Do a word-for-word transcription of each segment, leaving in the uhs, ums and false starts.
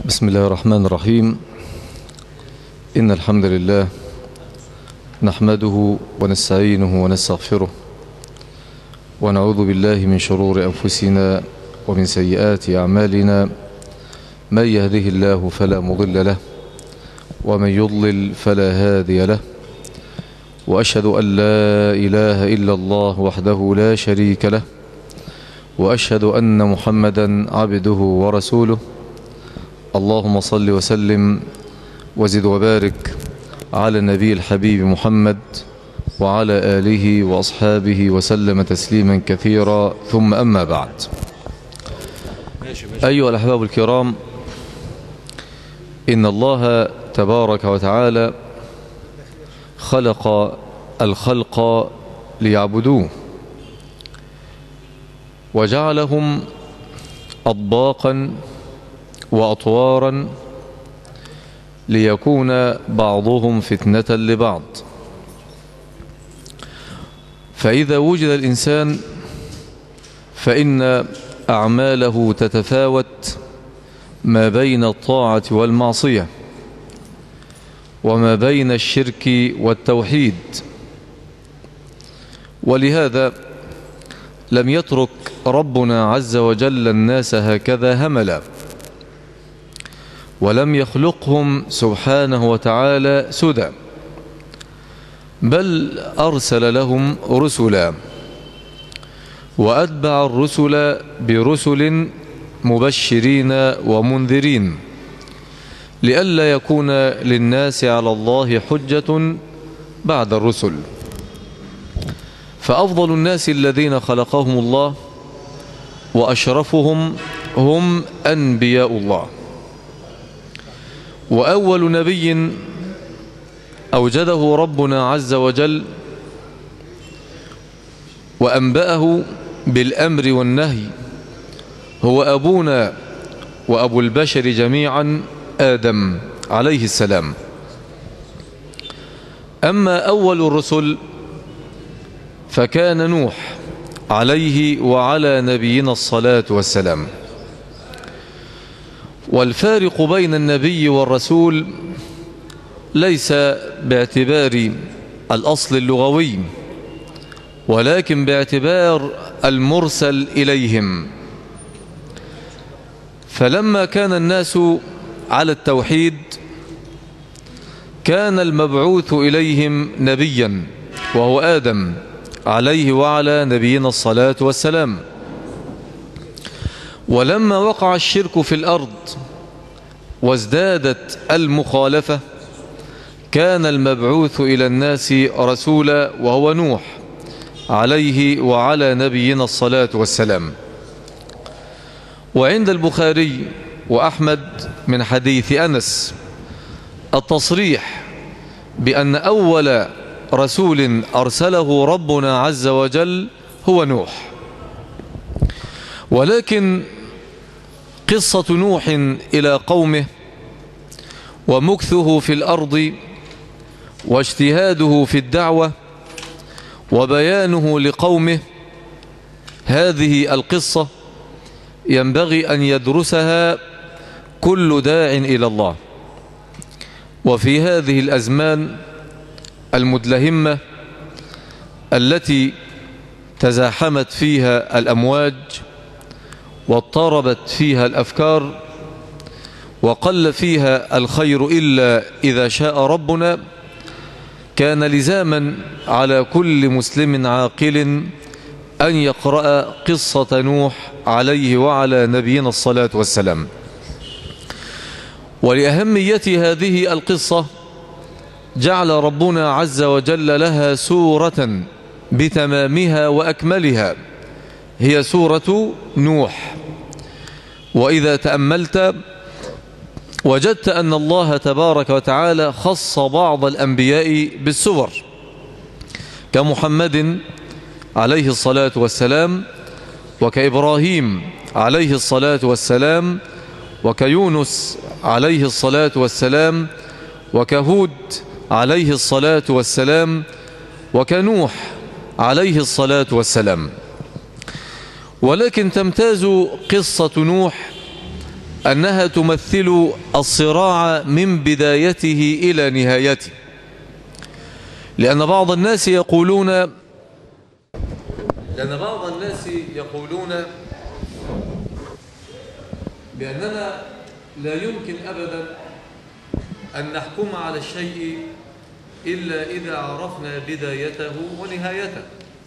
بسم الله الرحمن الرحيم. إن الحمد لله نحمده ونستعينه ونستغفره ونعوذ بالله من شرور أنفسنا ومن سيئات أعمالنا. من يهده الله فلا مضل له ومن يضلل فلا هادي له، وأشهد أن لا إله إلا الله وحده لا شريك له، وأشهد أن محمدا عبده ورسوله. اللهم صل وسلم وزد وبارك على النبي الحبيب محمد وعلى آله وأصحابه وسلم تسليما كثيرا، ثم أما بعد. أيها الأحباب الكرام، إن الله تبارك وتعالى خلق الخلق ليعبدوه، وجعلهم أطباقا وأطوارا ليكون بعضهم فتنة لبعض. فإذا وجد الإنسان فإن أعماله تتفاوت ما بين الطاعة والمعصية، وما بين الشرك والتوحيد. ولهذا لم يترك ربنا عز وجل الناس هكذا هملا، ولم يخلقهم سبحانه وتعالى سدى، بل أرسل لهم رسلا، وأتبع الرسل برسل مبشرين ومنذرين، لئلا يكون للناس على الله حجة بعد الرسل. فأفضل الناس الذين خلقهم الله وأشرفهم هم أنبياء الله. وأول نبي أوجده ربنا عز وجل وأنبأه بالأمر والنهي هو أبونا وأبو البشر جميعا آدم عليه السلام. أما أول الرسل فكان نوح عليه وعلى نبينا الصلاة والسلام. والفارق بين النبي والرسول ليس باعتبار الأصل اللغوي، ولكن باعتبار المرسل إليهم. فلما كان الناس على التوحيد كان المبعوث إليهم نبيا وهو آدم عليه وعلى نبينا الصلاة والسلام. ولما وقع الشرك في الأرض وازدادت المخالفة كان المبعوث إلى الناس رسولا وهو نوح عليه وعلى نبينا الصلاة والسلام. وعند البخاري وأحمد من حديث أنس التصريح بأن أول رسول أرسله ربنا عز وجل هو نوح. ولكن قصة نوح إلى قومه ومكثه في الأرض واجتهاده في الدعوة وبيانه لقومه، هذه القصة ينبغي أن يدرسها كل داع إلى الله. وفي هذه الأزمان المدلهمة التي تزاحمت فيها الأمواج واضطربت فيها الأفكار وقل فيها الخير إلا إذا شاء ربنا، كان لزاما على كل مسلم عاقل أن يقرأ قصة نوح عليه وعلى نبينا الصلاة والسلام. ولأهمية هذه القصة جعل ربنا عز وجل لها سورة بتمامها وأكملها، هي سورة نوح. وإذا تأملت وجدت أن الله تبارك وتعالى خص بعض الأنبياء بالسور، كمحمد عليه الصلاة والسلام، وكإبراهيم عليه الصلاة والسلام، وكيونس عليه الصلاة والسلام، وكهود عليه الصلاة والسلام، وكنوح عليه الصلاة والسلام. ولكن تمتاز قصة نوح أنها تمثل الصراع من بدايته إلى نهايته، لأن بعض الناس يقولون لأن بعض الناس يقولون بأننا لا يمكن أبدا أن نحكم على الشيء إلا إذا عرفنا بدايته ونهايته.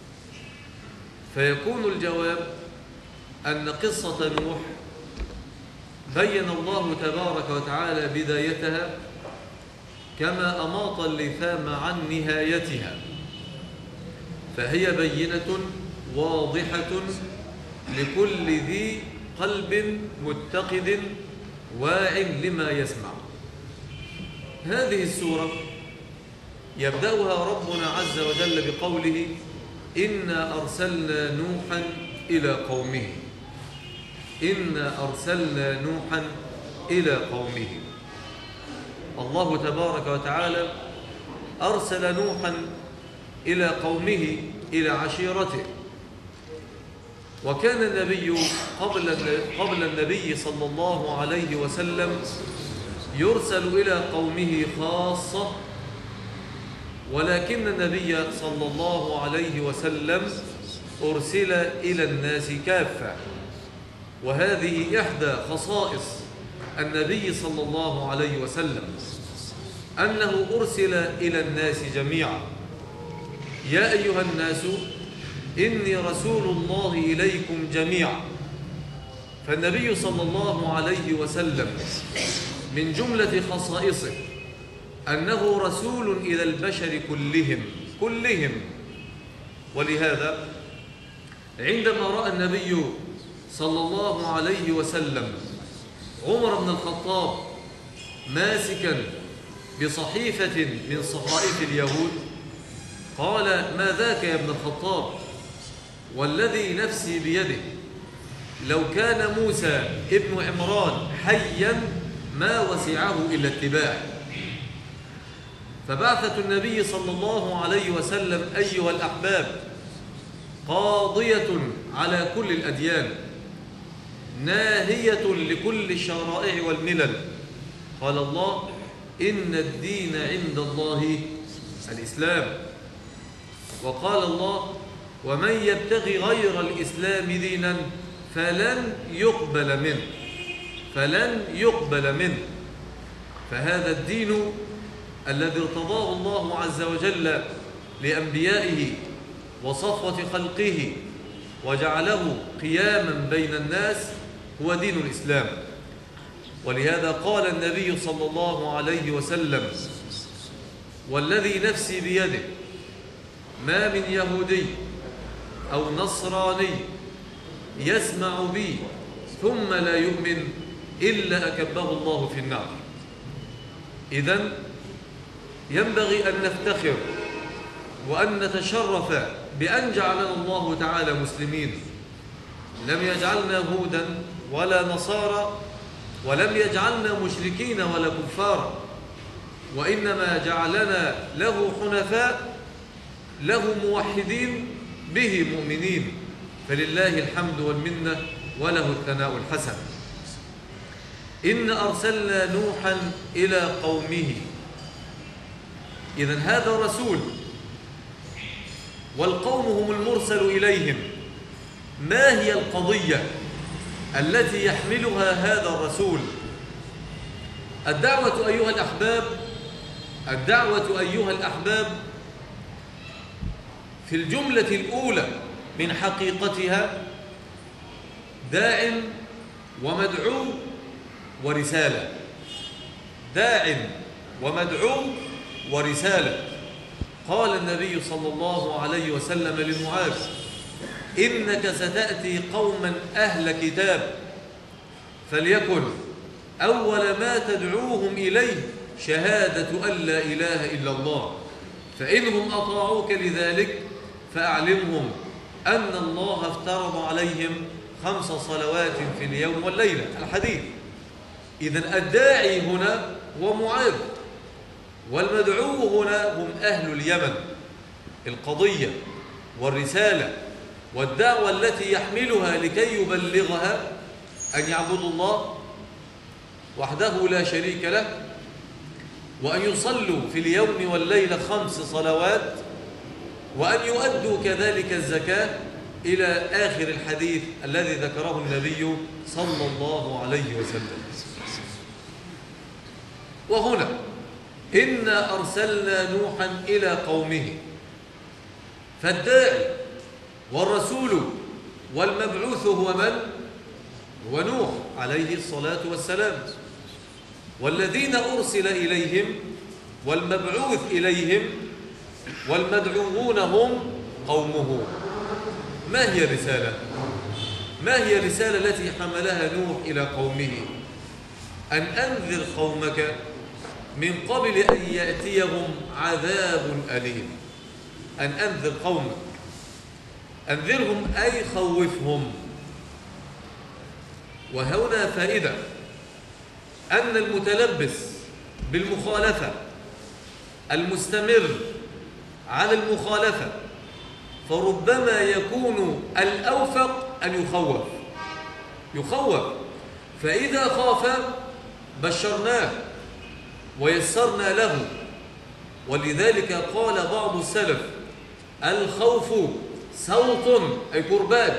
فيكون الجواب أن قصة نوح بين الله تبارك وتعالى بدايتها كما أماط اللثام عن نهايتها، فهي بينة واضحة لكل ذي قلب متقد واع لما يسمع. هذه السورة يبدأها ربنا عز وجل بقوله: إنا أرسلنا نوحا إلى قومه. إنا أرسلنا نوحا إلى قومه. الله تبارك وتعالى أرسل نوحا إلى قومه، إلى عشيرته. وكان النبي قبل قبل النبي صلى الله عليه وسلم يرسل إلى قومه خاصة، ولكن النبي صلى الله عليه وسلم أرسل إلى الناس كافة. وهذه إحدى خصائص النبي صلى الله عليه وسلم، أنه أرسل إلى الناس جميعا. يا أيها الناس إني رسول الله إليكم جميعا. فالنبي صلى الله عليه وسلم من جملة خصائصه أنه رسول إلى البشر كلهم كلهم. ولهذا عندما رأى النبي صلى الله عليه وسلم عمر بن الخطاب ماسكا بصحيفة من صحائف اليهود قال: ما ذاك يا ابن الخطاب؟ والذي نفسي بيده لو كان موسى ابن عمران حيا ما وسعه إلا اتباعه. فبعثة النبي صلى الله عليه وسلم أيها الأحباب قاضية على كل الأديان، ناهية لكل الشرائع والملل. قال الله: إن الدين عند الله الإسلام. وقال الله: ومن يبتغي غير الإسلام دينا فلن يقبل منه فلن يقبل منه فهذا الدين الذي ارتضاه الله عز وجل لأنبيائه وصفوة خلقه وجعله قياما بين الناس هو دين الإسلام. ولهذا قال النبي صلى الله عليه وسلم: والذي نفسي بيده ما من يهودي أو نصراني يسمع بي ثم لا يؤمن إلا أكبه الله في النار. إذن ينبغي أن نفتخر وأن نتشرف بأن جعلنا الله تعالى مسلمين. لم يجعلنا هودا ولا نصارى، ولم يجعلنا مشركين ولا كفارا، وإنما جعلنا له حنفاء، له موحدين، به مؤمنين. فلله الحمد والمنة وله الثناء الحسن. إن أرسلنا نوحا إلى قومه. إذن هذا رسول، والقوم هم المرسل إليهم. ما هي القضية التي يحملها هذا الرسول؟ الدعوة أيها الأحباب الدعوة أيها الأحباب في الجملة الأولى من حقيقتها داع ومدعو ورسالة. داع ومدعو ورسالة. قال النبي صلى الله عليه وسلم لمعاذ: إنك ستأتي قوما أهل كتاب، فليكن أول ما تدعوهم إليه شهادة أن لا إله إلا الله، فإنهم أطاعوك لذلك فأعلمهم أن الله افترض عليهم خمس صلوات في اليوم والليلة. الحديث. إذن الداعي هنا هو معاذ، والمدعو هنا هم أهل اليمن. القضية والرسالة والدعوة التي يحملها لكي يبلغها أن يعبدوا الله وحده لا شريك له، وأن يصلوا في اليوم والليلة خمس صلوات، وأن يؤدوا كذلك الزكاة إلى آخر الحديث الذي ذكره النبي صلى الله عليه وسلم. وهنا إنا أرسلنا نوحا إلى قومه، فالداعي والرسول والمبعوث هو من؟ هو نوح عليه الصلاة والسلام، والذين أرسل إليهم والمبعوث إليهم والمدعوون هم قومه. ما هي الرسالة؟ ما هي الرسالة التي حملها نوح إلى قومه؟ أن أنذر قومك من قبل أن يأتيهم عذاب أليم. أن أنذر قومك، أنذرهم أي خوفهم. وهنا فائدة، أن المتلبس بالمخالفة المستمر على المخالفة فربما يكون الأوفق أن يخوف يخوف فإذا خاف بشرناه ويسرنا له. ولذلك قال بعض السلف: الخوف صوت، أي كرباج،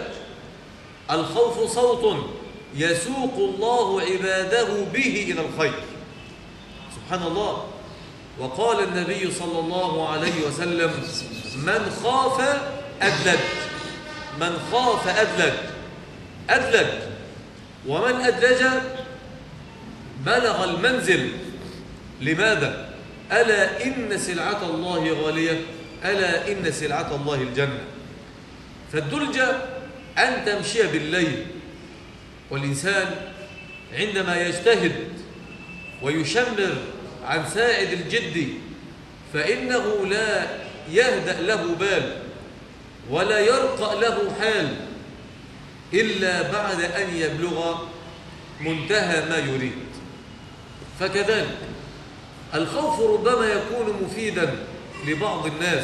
الخوف صوت يسوق الله عباده به إلى الخير. سبحان الله. وقال النبي صلى الله عليه وسلم: من خاف أدلج، من خاف أدلج أدلج ومن أدلج بلغ المنزل. لماذا؟ ألا إن سلعة الله غالية، ألا إن سلعة الله الجنة. فالدلجة أن تمشي بالليل، والإنسان عندما يجتهد ويشمر عن ساعد الجد فإنه لا يهدأ له بال ولا يرقى له حال إلا بعد أن يبلغ منتهى ما يريد. فكذلك الخوف ربما يكون مفيدا لبعض الناس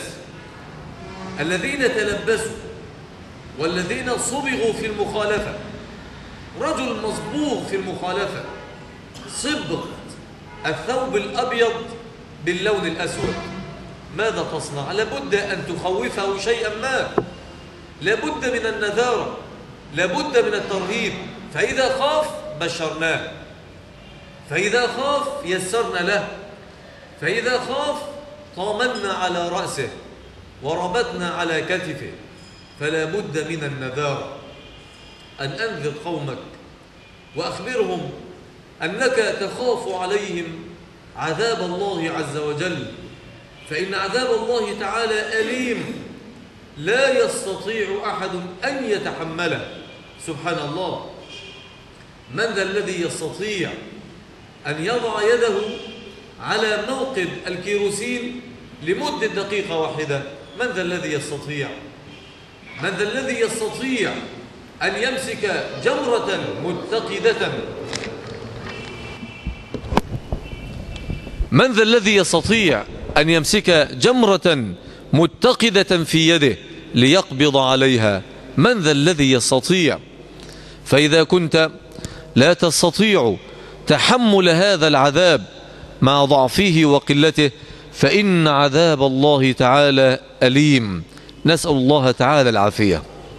الذين تلبسوا والذين صبغوا في المخالفة. رجل مصبوغ في المخالفة، صبغ الثوب الأبيض باللون الأسود، ماذا تصنع؟ لابد أن تخوفه شيئا ما، لابد من النذارة، لابد من الترهيب. فإذا خاف بشرناه، فإذا خاف يسرنا له، فإذا خاف طامنا على رأسه وربطنا على كتفه. فلا بد من النذارة، أن أنذر قومك وأخبرهم أنك تخاف عليهم عذاب الله عز وجل، فإن عذاب الله تعالى أليم لا يستطيع أحد أن يتحمله. سبحان الله. من ذا الذي يستطيع أن يضع يده على موقد الكيروسين لمدة دقيقة واحدة؟ من ذا الذي يستطيع؟ من ذا الذي يستطيع أن يمسك جمرة متقدة؟ من ذا الذي يستطيع أن يمسك جمرة متقدة في يده ليقبض عليها؟ من ذا الذي يستطيع؟ فإذا كنت لا تستطيع تحمل هذا العذاب مع ضعفه وقلته فإن عذاب الله تعالى أليم. نسأل الله تعالى العافية.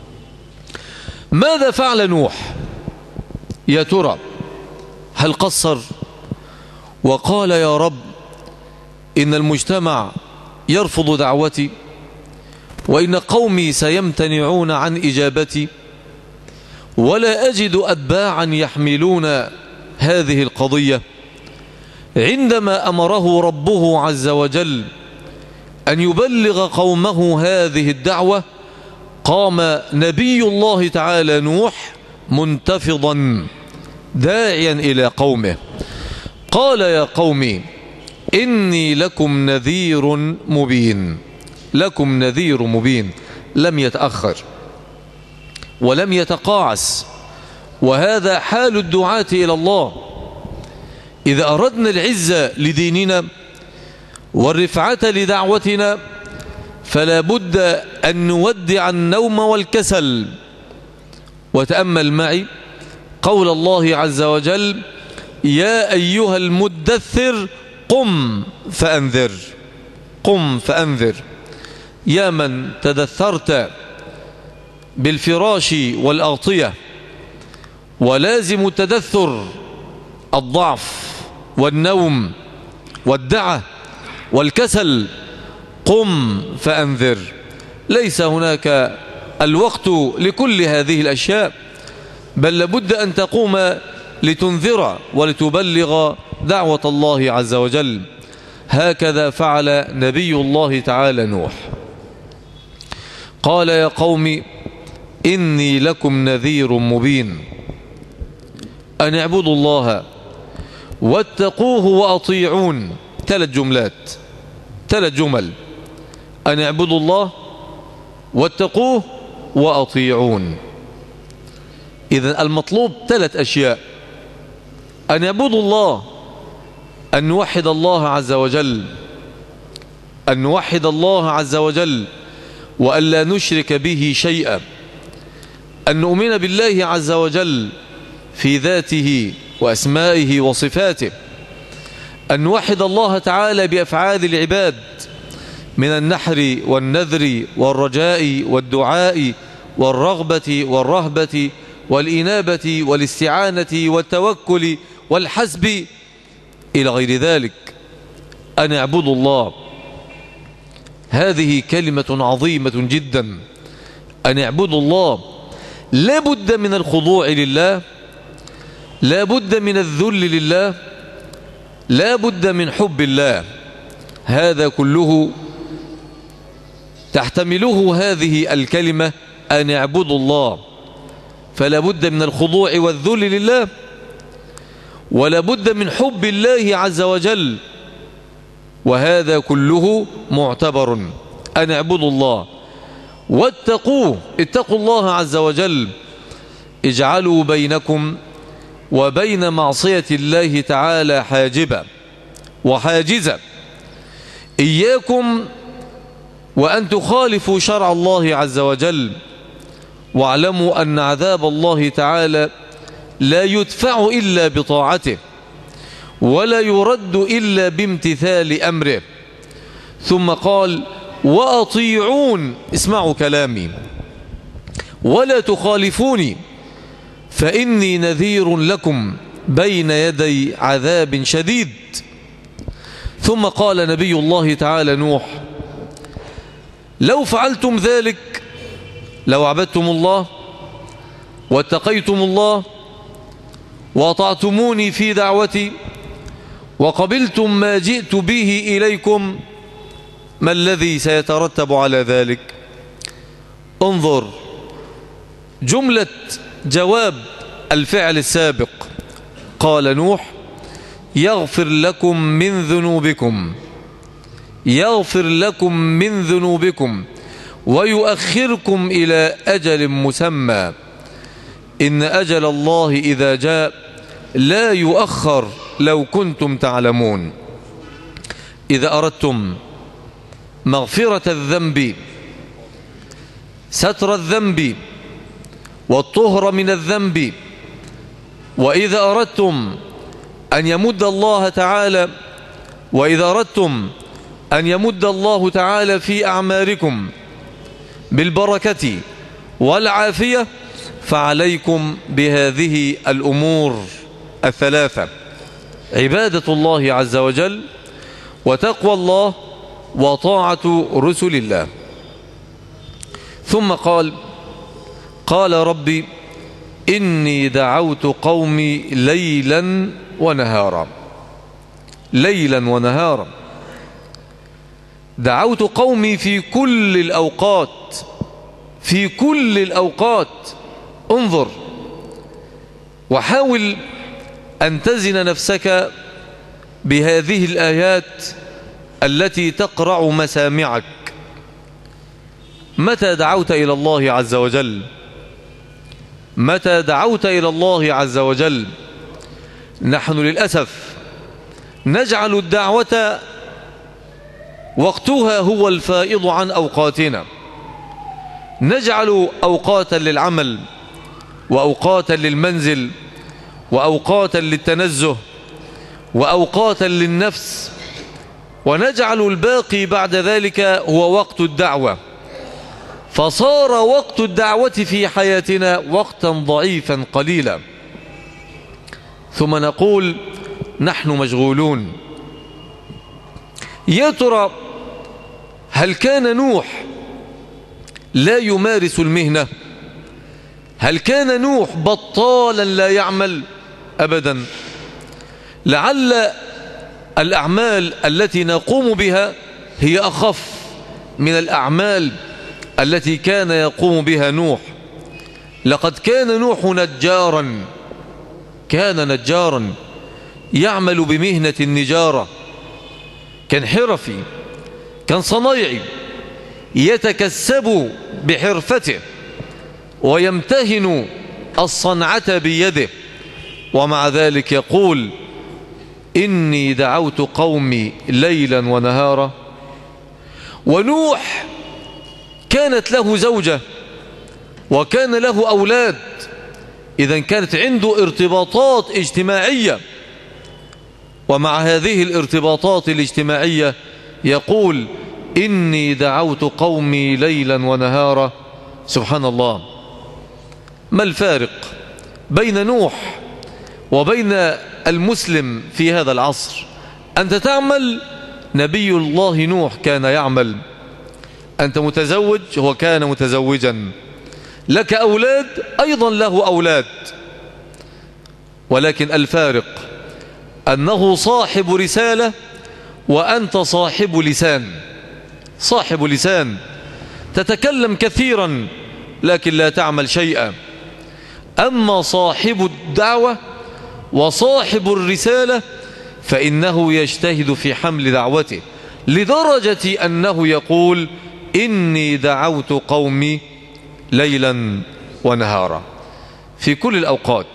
ماذا فعل نوح يا ترى؟ هل قصر وقال يا رب إن المجتمع يرفض دعوتي وإن قومي سيمتنعون عن إجابتي ولا أجد أتباعا يحملون هذه القضية؟ عندما أمره ربه عز وجل أن يبلغ قومه هذه الدعوة قام نبي الله تعالى نوح منتفضا داعيا إلى قومه. قال يا قوم إني لكم نذير مبين. لكم نذير مبين، لم يتأخر ولم يتقاعس، وهذا حال الدعاة إلى الله. إذا أردنا العزة لديننا والرفعة لدعوتنا فلا بد أن نودع النوم والكسل. وتأمل معي قول الله عز وجل: يا أيها المدثر قم فأنذر، قم فأنذر. يا من تدثرت بالفراش والأغطية، ولازم التدثر الضعف والنوم والدعة والكسل، قم فأنذر. ليس هناك الوقت لكل هذه الأشياء، بل لابد أن تقوم لتنذر ولتبلغ دعوة الله عز وجل. هكذا فعل نبي الله تعالى نوح. قال يا قوم إني لكم نذير مبين أن اعبدوا الله واتقوه وأطيعون. ثلاث جملات، ثلاث جمل: أن اعبدوا الله واتقوه وأطيعون. إذن المطلوب ثلاث أشياء: أن يعبدوا الله، أن نوحد الله عز وجل، أن نوحد الله عز وجل وأن لا نشرك به شيئا، أن نؤمن بالله عز وجل في ذاته وأسمائه وصفاته، أن نوحد الله تعالى بأفعال العباد من النحر والنذر والرجاء والدعاء والرغبة والرهبة والإنابة والاستعانة والتوكل والحسب إلى غير ذلك. أن اعبدوا الله، هذه كلمة عظيمة جدا. أن اعبدوا الله، لا بد من الخضوع لله، لا بد من الذل لله، لا بد من حب الله. هذا كله تحتمله هذه الكلمة أن اعبدوا الله. فلا بد من الخضوع والذل لله، ولا بد من حب الله عز وجل، وهذا كله معتبر. أن اعبدوا الله واتقوه، اتقوا الله عز وجل. اجعلوا بينكم وبين معصية الله تعالى حاجبا وحاجزا. إياكم وأن تخالفوا شرع الله عز وجل، واعلموا أن عذاب الله تعالى لا يدفع إلا بطاعته، ولا يرد إلا بامتثال أمره. ثم قال وأطيعون، اسمعوا كلامي ولا تخالفوني فإني نذير لكم بين يدي عذاب شديد. ثم قال نبي الله تعالى نوح لو فعلتم ذلك، لو عبدتم الله واتقيتم الله وأطعتموني في دعوتي وقبلتم ما جئت به إليكم، ما الذي سيترتب على ذلك؟ انظر جملة جواب الفعل السابق. قال نوح يغفر لكم من ذنوبكم، يغفر لكم من ذنوبكم ويؤخركم إلى أجل مسمى، إن أجل الله إذا جاء لا يؤخر لو كنتم تعلمون. إذا أردتم مغفرة الذنب، ستر الذنب والطهر من الذنب، وإذا أردتم أن يمد الله تعالى وإذا أردتم أن يمد الله تعالى في أعماركم بالبركة والعافية، فعليكم بهذه الأمور الثلاثة: عبادة الله عز وجل، وتقوى الله، وطاعة رسل الله. ثم قال قال ربي إني دعوت قومي ليلا ونهارا، ليلا ونهارا. دعوت قومي في كل الأوقات، في كل الأوقات. انظر وحاول أن تزن نفسك بهذه الآيات التي تقرع مسامعك. متى دعوت إلى الله عز وجل؟ متى دعوت إلى الله عز وجل؟ نحن للأسف نجعل الدعوة وقتها هو الفائض عن أوقاتنا، نجعل أوقاتا للعمل وأوقاتا للمنزل وأوقاتا للتنزه وأوقاتا للنفس، ونجعل الباقي بعد ذلك هو وقت الدعوة، فصار وقت الدعوة في حياتنا وقتا ضعيفا قليلا. ثم نقول نحن مشغولون. يا ترى هل كان نوح لا يمارس المهنة؟ هل كان نوح بطالا لا يعمل؟ أبدا. لعل الأعمال التي نقوم بها هي أخف من الأعمال التي كان يقوم بها نوح. لقد كان نوح نجارا، كان نجارا يعمل بمهنة النجارة، كان حرفي، كان صنايعي، يتكسب بحرفته ويمتهن الصنعة بيده، ومع ذلك يقول إني دعوت قومي ليلا ونهارا. ونوح كانت له زوجة وكان له أولاد، إذن كانت عنده ارتباطات اجتماعية، ومع هذه الارتباطات الاجتماعية يقول إني دعوت قومي ليلا ونهارا. سبحان الله، ما الفارق بين نوح وبين المسلم في هذا العصر؟ أنت تعمل، نبي الله نوح كان يعمل. أنت متزوج، هو كان متزوجا. لك أولاد، أيضا له أولاد. ولكن الفارق أنه صاحب رسالة وأنت صاحب لسان. صاحب لسان تتكلم كثيرا لكن لا تعمل شيئا. أما صاحب الدعوة وصاحب الرسالة فإنه يجتهد في حمل دعوته، لدرجة أنه يقول إني دعوت قومي ليلا ونهارا في كل الأوقات.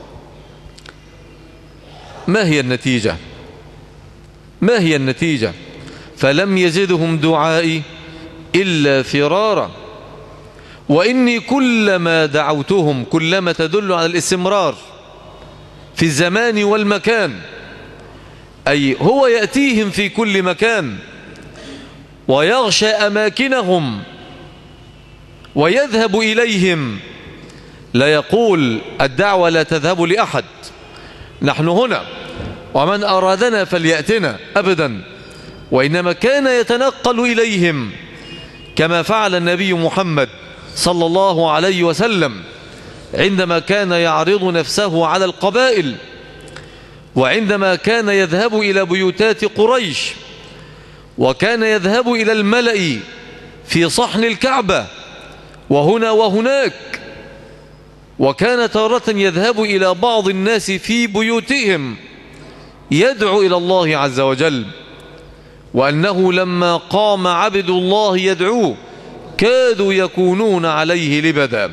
ما هي النتيجة؟ ما هي النتيجة؟ فلم يزدهم دعائي إلا فرارا. وإني كلما دعوتهم، كلما تدل على الاستمرار في الزمان والمكان، أي هو يأتيهم في كل مكان ويغشى أماكنهم ويذهب إليهم. لا يقول الدعوة لا تذهب لأحد، نحن هنا ومن أرادنا فليأتنا، أبدا. وإنما كان يتنقل إليهم كما فعل النبي محمد صلى الله عليه وسلم عندما كان يعرض نفسه على القبائل، وعندما كان يذهب إلى بيوتات قريش، وكان يذهب إلى الملأ في صحن الكعبة وهنا وهناك، وكان تارة يذهب إلى بعض الناس في بيوتهم يدعو إلى الله عز وجل. وأنه لما قام عبد الله يدعوه كادوا يكونون عليه لبدا.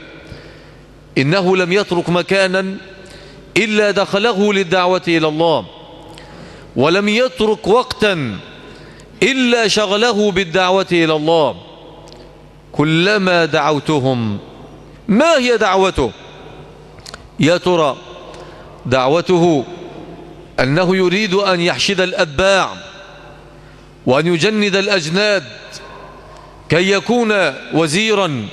إنه لم يترك مكانا إلا دخله للدعوة إلى الله، ولم يترك وقتا إلا شغله بالدعوة إلى الله. كلما دعوتهم. ما هي دعوته؟ يا ترى دعوته أنه يريد أن يحشد الأتباع وأن يجند الأجناد كي يكون وزيرا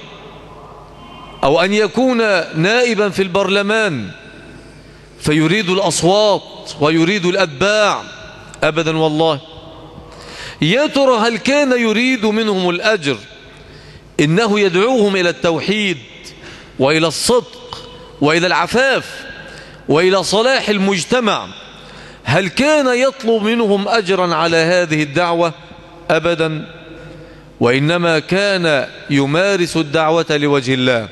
أو أن يكون نائبا في البرلمان فيريد الأصوات ويريد الأتباع؟ أبدا والله. يا ترى هل كان يريد منهم الأجر؟ إنه يدعوهم إلى التوحيد وإلى الصدق وإلى العفاف وإلى صلاح المجتمع. هل كان يطلب منهم أجرا على هذه الدعوة؟ أبدا. وإنما كان يمارس الدعوة لوجه الله،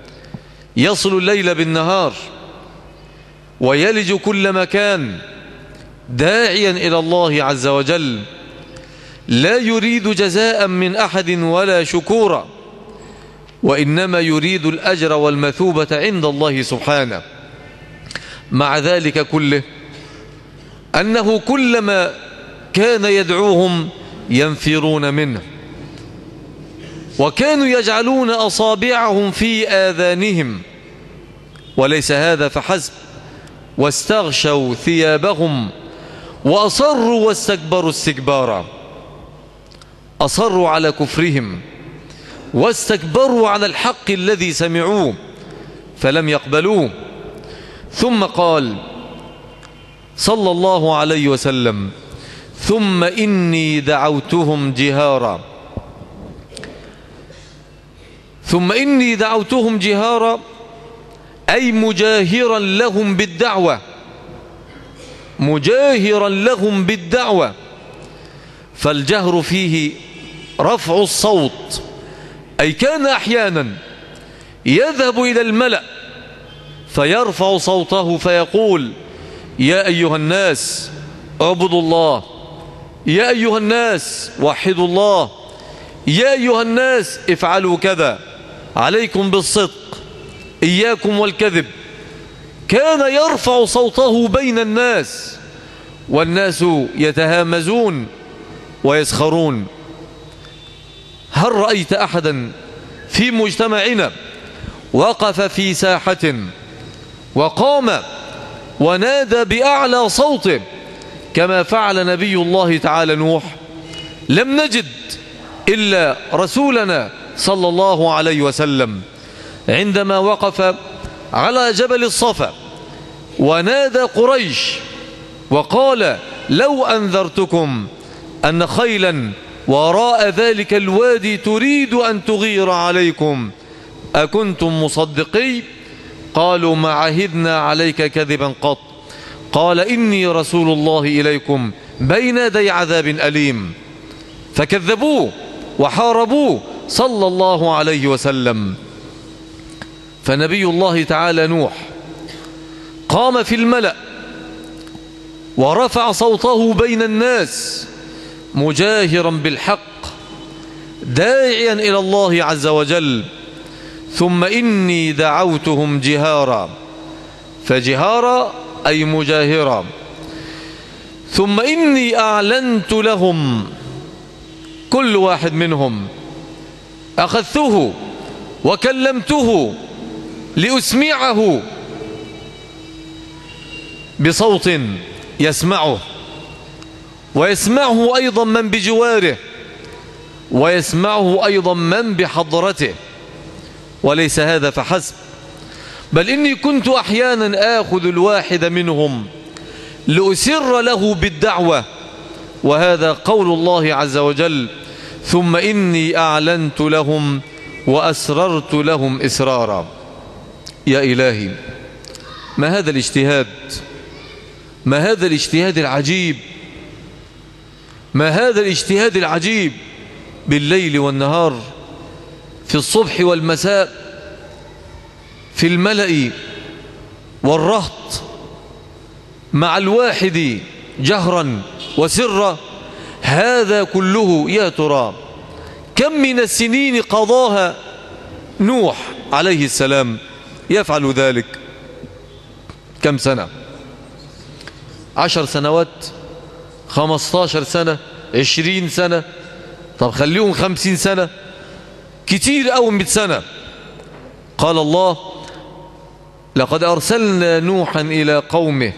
يصل الليل بالنهار ويلج كل مكان داعيا إلى الله عز وجل، لا يريد جزاء من أحد ولا شكورا، وإنما يريد الأجر والمثوبة عند الله سبحانه. مع ذلك كله أنه كلما كان يدعوهم ينفرون منه، وكانوا يجعلون أصابعهم في آذانهم. وليس هذا فحسب، واستغشوا ثيابهم وأصروا واستكبروا استكبارا، أصروا على كفرهم واستكبروا على الحق الذي سمعوه فلم يقبلوه. ثم قال صلى الله عليه وسلم: ثم إني دعوتهم جهارا. ثم إني دعوتهم جهارا أي مجاهرا لهم بالدعوة، مجاهرا لهم بالدعوة. فالجهر فيه رفع الصوت، أي كان أحيانا يذهب إلى الملأ فيرفع صوته فيقول: يا أيها الناس اعبدوا الله، يا أيها الناس وحدوا الله، يا أيها الناس افعلوا كذا، عليكم بالصدق، إياكم والكذب. كان يرفع صوته بين الناس والناس يتهامزون ويسخرون. هل رأيت أحدا في مجتمعنا وقف في ساحة وقام ونادى بأعلى صوته كما فعل نبي الله تعالى نوح؟ لم نجد إلا رسولنا صلى الله عليه وسلم عندما وقف على جبل الصفا ونادى قريش وقال: لو أنذرتكم أن خيلا وراء ذلك الوادي تريد أن تغير عليكم أكنتم مصدقي؟ قالوا: ما عهدنا عليك كذبا قط. قال: إني رسول الله إليكم بين يدي عذاب أليم. فكذبوه وحاربوه صلى الله عليه وسلم. فنبي الله تعالى نوح قام في الملأ ورفع صوته بين الناس مجاهرا بالحق داعيا إلى الله عز وجل: ثم إني دعوتهم جهارا. فجهارا أي مجاهرا. ثم إني أعلنت لهم، كل واحد منهم أخذته وكلمته لأسمعه بصوت يسمعه، ويسمعه أيضا من بجواره، ويسمعه أيضا من بحضرته. وليس هذا فحسب، بل إني كنت أحيانا آخذ الواحد منهم لأسر له بالدعوة، وهذا قول الله عز وجل: ثم إني أعلنت لهم وأسررت لهم إسرارا. يا إلهي، ما هذا الاجتهاد، ما هذا الاجتهاد العجيب، ما هذا الاجتهاد العجيب بالليل والنهار، في الصبح والمساء، في الملأ والرهط، مع الواحد جهرا وسرا. هذا كله يا ترى كم من السنين قضاها نوح عليه السلام يفعل ذلك؟ كم سنة؟ عشر سنوات؟ خمستاشر سنة؟ عشرين سنة؟ طب خليهم خمسين سنة، كتير أو مئة سنة. قال الله: لقد أرسلنا نوحا إلى قومه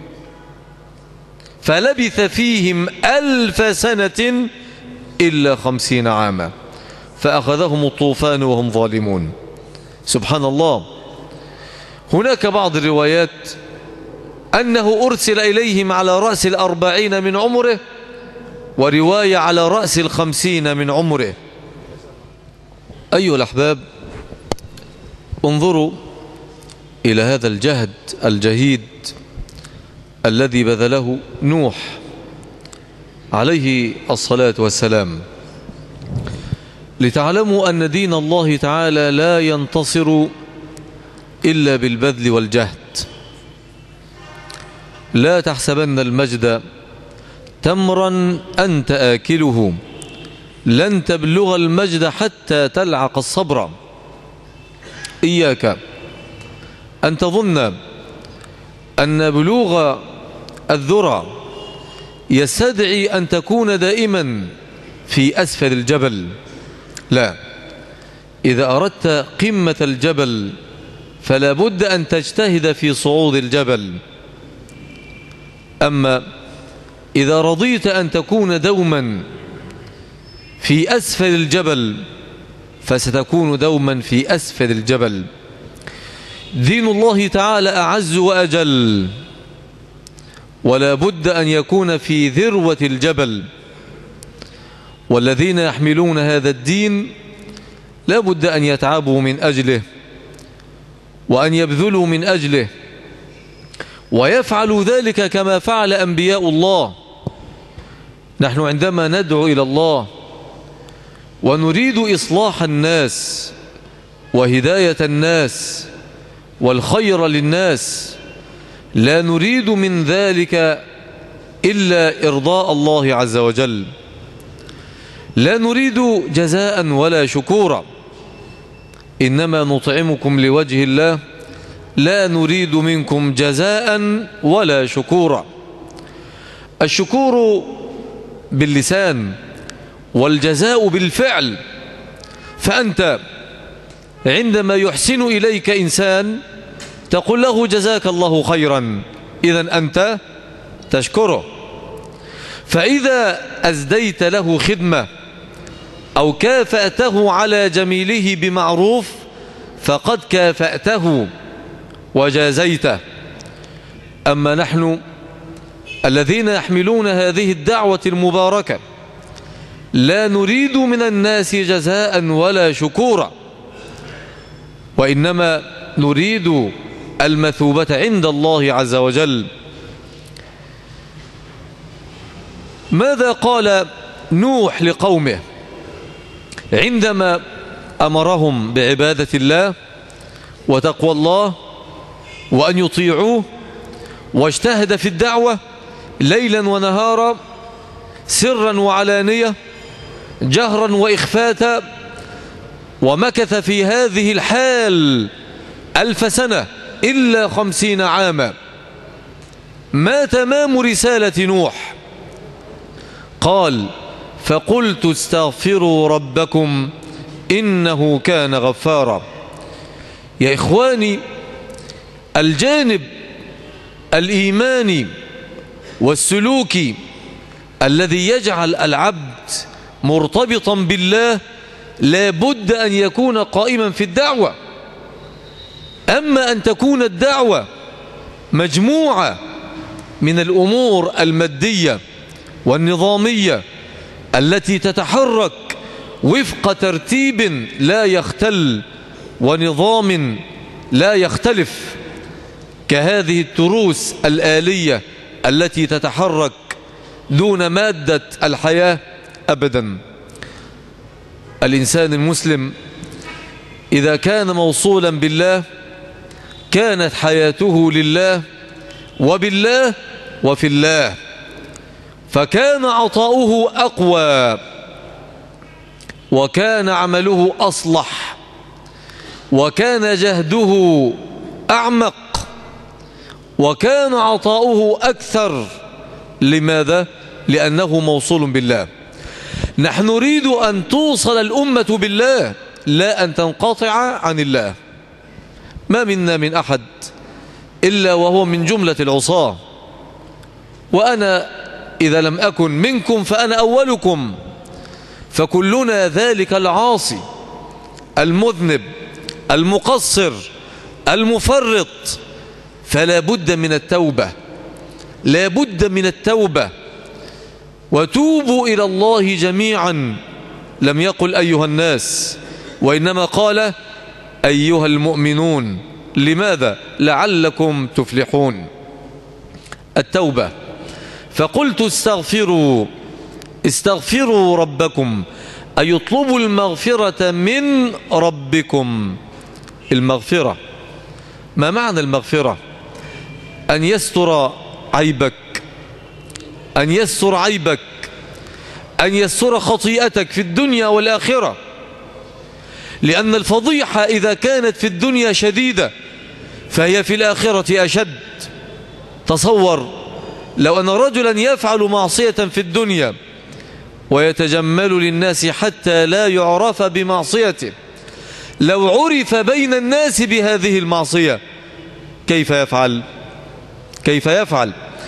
فلبث فيهم ألف سنة إلا خمسين عاما فأخذهم الطوفان وهم ظالمون. سبحان الله. هناك بعض الروايات أنه أرسل إليهم على رأس الأربعين من عمره، ورواية على رأس الخمسين من عمره. أيها الأحباب، انظروا إلى هذا الجهد الجهيد الذي بذله نوح عليه الصلاة والسلام، لتعلموا أن دين الله تعالى لا ينتصر إلا بالبذل والجهد. لا تحسبن المجد تمرا أنت آكله، لن تبلغ المجد حتى تلعق الصبر. إياك أن تظن أن بلوغ الذرى يستدعي أن تكون دائما في أسفل الجبل. لا، إذا أردت قمة الجبل فلا بد أن تجتهد في صعود الجبل. أما إذا رضيت أن تكون دوما في أسفل الجبل فستكون دوما في أسفل الجبل. دين الله تعالى أعز وأجل، ولا بد أن يكون في ذروة الجبل، والذين يحملون هذا الدين لا بد أن يتعبوا من أجله وأن يبذلوا من أجله، ويفعلوا ذلك كما فعل أنبياء الله. نحن عندما ندعو إلى الله ونريد إصلاح الناس وهداية الناس والخير للناس لا نريد من ذلك إلا إرضاء الله عز وجل، لا نريد جزاء ولا شكورا، إنما نطعمكم لوجه الله لا نريد منكم جزاء ولا شكورا. الشكور باللسان والجزاء بالفعل. فأنت عندما يحسن إليك إنسان تقول له جزاك الله خيرا، إذن أنت تشكره. فإذا أزديت له خدمة أو كافأته على جميله بمعروف فقد كافأته وجازيته. أما نحن الذين يحملون هذه الدعوة المباركة لا نريد من الناس جزاء ولا شكورا، وإنما نريد المثوبة عند الله عز وجل. ماذا قال نوح لقومه عندما أمرهم بعبادة الله وتقوى الله وأن يطيعوه، واجتهد في الدعوة ليلا ونهارا سرا وعلانية جهرا وإخفاتا، ومكث في هذه الحال ألف سنة إلا خمسين عاما. ما تمام رسالة نوح؟ قال فقلت استغفروا ربكم إنه كان غفارا. يا إخواني، الجانب الإيماني والسلوكي الذي يجعل العبد مرتبطا بالله لا بد أن يكون قائما في الدعوة. أما أن تكون الدعوة مجموعة من الأمور المادية والنظامية التي تتحرك وفق ترتيب لا يختل ونظام لا يختلف كهذه التروس الآلية التي تتحرك دون مادة الحياة أبدا. الإنسان المسلم إذا كان موصولا بالله كانت حياته لله وبالله وفي الله، فكان عطاؤه أقوى، وكان عمله أصلح، وكان جهده أعمق، وكان عطاؤه أكثر. لماذا؟ لأنه موصول بالله. نحن نريد أن توصل الأمة بالله لا أن تنقطع عن الله. ما منا من أحد إلا وهو من جملة العصاة، وأنا إذا لم أكن منكم فأنا أولكم، فكلنا ذلك العاصي المذنب المقصر المفرط. فلا بد من التوبة، لا بد من التوبة. وتوبوا إلى الله جميعا، لم يقل أيها الناس، وإنما قال أيها المؤمنون. لماذا؟ لعلكم تفلحون. التوبة. فقلت استغفروا استغفروا ربكم، أي اطلبوا المغفرة من ربكم. المغفرة، ما معنى المغفرة؟ أن يستر عيبك، أن يستر عيبك، أن يستر خطيئتك في الدنيا والآخرة. لأن الفضيحة إذا كانت في الدنيا شديدة فهي في الآخرة أشد. تصور لو أن رجلا يفعل معصية في الدنيا ويتجمل للناس حتى لا يعرف بمعصيته، لو عرف بين الناس بهذه المعصية كيف يفعل؟ كيف يفعل؟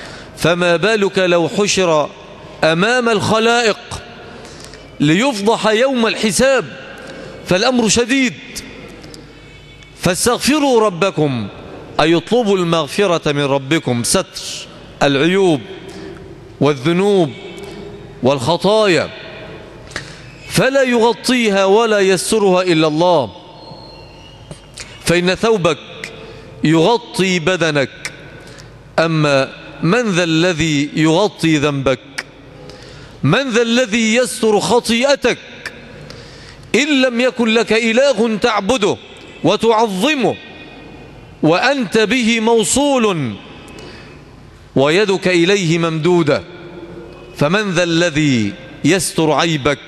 فما بالك لو حشر أمام الخلائق ليفضح يوم الحساب، فالأمر شديد. فاستغفروا ربكم، أي اطلبوا المغفرة من ربكم، ستر العيوب والذنوب والخطايا، فلا يغطيها ولا يسترها إلا الله، فإن ثوبك يغطي بدنك، أما من ذا الذي يغطي ذنبك؟ من ذا الذي يستر خطيئتك إن لم يكن لك إله تعبده وتعظمه وأنت به موصول ويدك إليه ممدودة؟ فمن ذا الذي يستر عيبك؟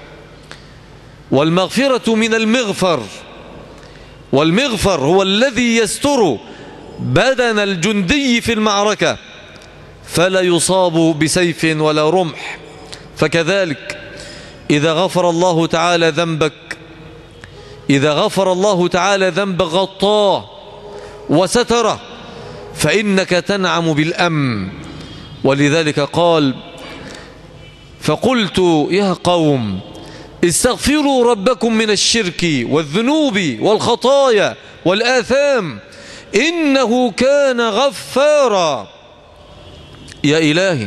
والمغفرة من المغفر، والمغفر هو الذي يستر بدن الجندي في المعركة فلا يصاب بسيف ولا رمح. فكذلك إذا غفر الله تعالى ذنبك، إذا غفر الله تعالى ذنبك غطاه وستره، فإنك تنعم بالأمن. ولذلك قال: فقلت يا قوم استغفروا ربكم من الشرك والذنوب والخطايا والآثام إنه كان غفارا. يا إلهي،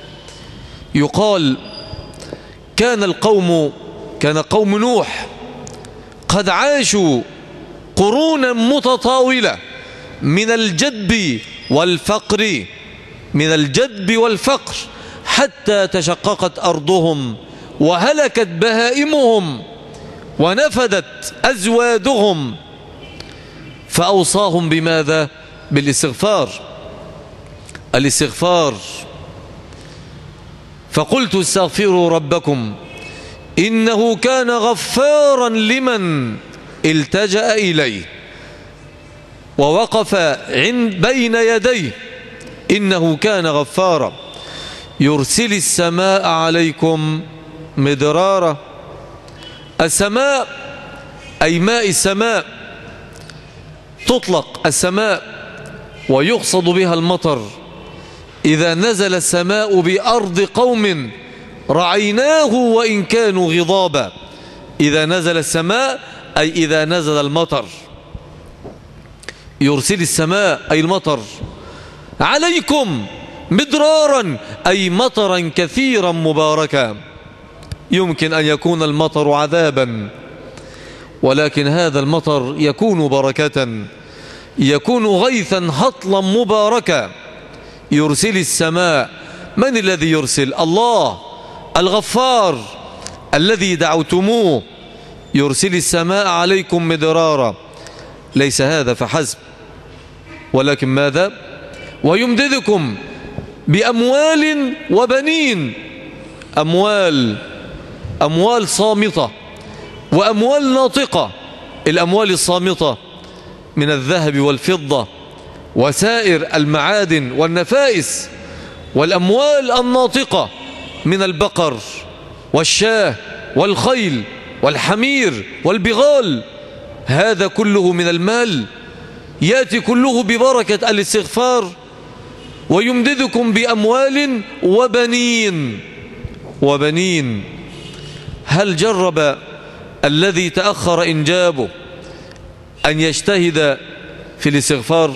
يقال كان القوم كان قوم نوح قد عاشوا قرونا متطاولة من الجدب والفقر من الجدب والفقر حتى تشققت أرضهم وهلكت بهائمهم ونفدت أزوادهم، فأوصاهم بماذا؟ بالاستغفار. الاستغفار. فقلت استغفروا ربكم إنه كان غفارا لمن التجأ إليه ووقف عند بين يديه، إنه كان غفارا يرسل السماء عليكم مدرارا. السماء أي ماء السماء، تطلق السماء ويقصد بها المطر. إذا نزل السماء بأرض قوم رعيناه وإن كانوا غضابا. إذا نزل السماء أي إذا نزل المطر، يرسل السماء أي المطر عليكم مدرارا أي مطرا كثيرا مباركا. يمكن أن يكون المطر عذابا، ولكن هذا المطر يكون بركة، يكون غيثا هطلا مباركا. يرسل السماء. من الذي يرسل؟ الله الغفار الذي دعوتموه. يرسل السماء عليكم مدرارا. ليس هذا فحسب، ولكن ماذا؟ ويمددكم بأموال وبنين. أموال أموال صامتة وأموال ناطقة. الأموال الصامتة من الذهب والفضة وسائر المعادن والنفائس، والأموال الناطقة من البقر والشاه والخيل والحمير والبغال. هذا كله من المال يأتي كله ببركة الاستغفار. ويمددكم بأموال وبنين. وبنين. هل جرب الذي تأخر إنجابه أن يجتهد في الاستغفار؟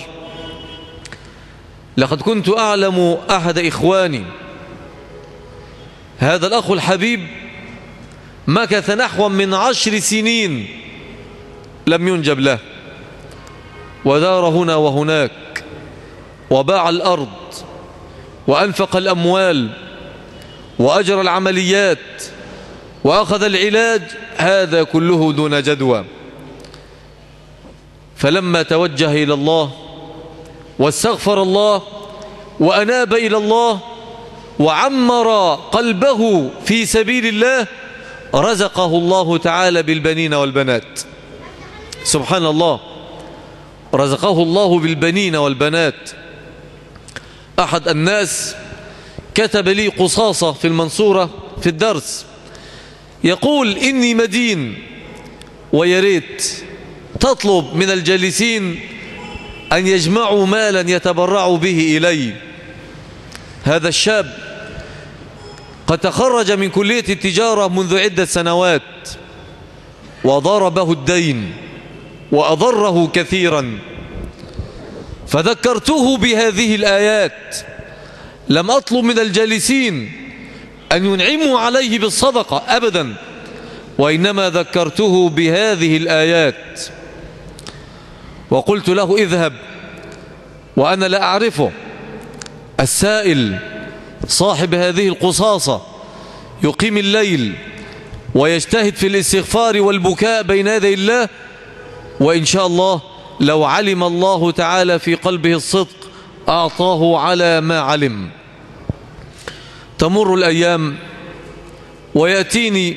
لقد كنت أعلم أحد إخواني، هذا الأخ الحبيب مكث نحو من عشر سنين لم ينجب له، ودار هنا وهناك، وباع الأرض وأنفق الأموال وأجرى العمليات وأخذ العلاج، هذا كله دون جدوى. فلما توجه إلى الله واستغفر الله وأناب إلى الله وعمر قلبه في سبيل الله، رزقه الله تعالى بالبنين والبنات. سبحان الله، رزقه الله بالبنين والبنات. أحد الناس كتب لي قصاصة في المنصورة في الدرس، يقول: إني مدين ويريت تطلب من الجالسين أن يجمعوا مالا يتبرعوا به إلي. هذا الشاب قد تخرج من كلية التجارة منذ عدة سنوات، وضربه الدين وأضره كثيرا، فذكرته بهذه الآيات. لم أطلب من الجالسين أن ينعموا عليه بالصدقة أبدا، وإنما ذكرته بهذه الآيات، وقلت له اذهب، وأنا لا أعرفه، السائل صاحب هذه القصاصة يقيم الليل ويجتهد في الاستغفار والبكاء بين يدي الله، وإن شاء الله لو علم الله تعالى في قلبه الصدق أعطاه على ما علم. تمر الأيام ويأتيني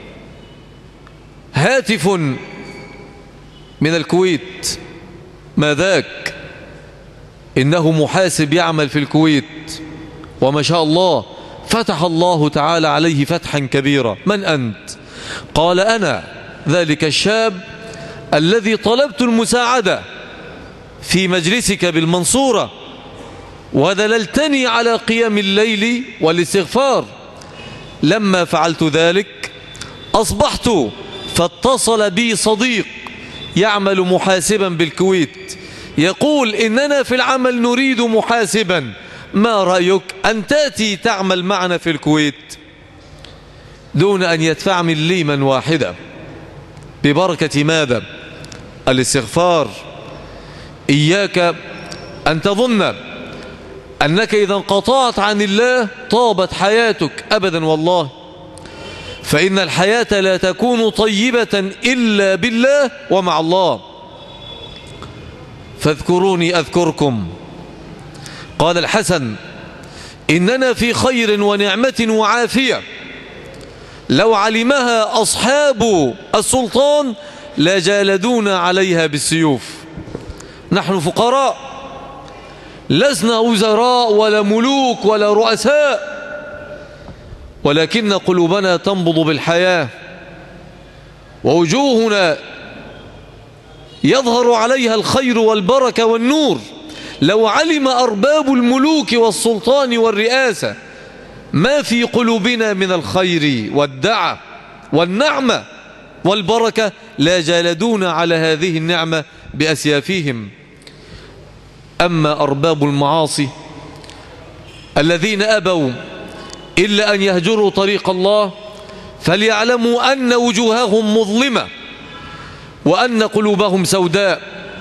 هاتف من الكويت، ما ذاك؟ إنه محاسب يعمل في الكويت، وما شاء الله فتح الله تعالى عليه فتحا كبيرا. من أنت؟ قال أنا ذلك الشاب الذي طلبت المساعدة في مجلسك بالمنصورة، ودللتني على قيام الليل والاستغفار. لما فعلت ذلك أصبحت، فاتصل بي صديق يعمل محاسبا بالكويت يقول إننا في العمل نريد محاسبا، ما رأيك أن تأتي تعمل معنا في الكويت؟ دون أن يدفع من ليما واحدة، ببركة ماذا؟ الاستغفار. إياك أن تظن أنك إذا انقطعت عن الله طابت حياتك، أبدا والله، فإن الحياة لا تكون طيبة إلا بالله ومع الله. فاذكروني أذكركم. قال الحسن إننا في خير ونعمة وعافية، لو علمها أصحاب السلطان لجالدونا عليها بالسيوف. نحن فقراء، لسنا وزراء ولا ملوك ولا رؤساء، ولكن قلوبنا تنبض بالحياة، ووجوهنا يظهر عليها الخير والبركة والنور. لو علم أرباب الملوك والسلطان والرئاسة ما في قلوبنا من الخير والدعة والنعمة والبركة لا جالدونا على هذه النعمة بأسيافهم. أما أرباب المعاصي الذين أبوا إلا أن يهجروا طريق الله فليعلموا أن وجوههم مظلمة وأن قلوبهم سوداء.